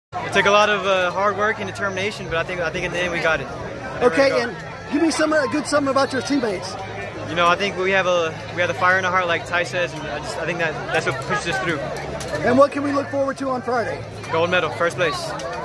It took a lot of hard work and determination, but I think in the end we got it. Okay, and give me some something about your teammates. You know, I think we have the fire in our heart, like Ty says, and I think that's what pushes us through. And what can we look forward to on Friday? Gold medal, first place.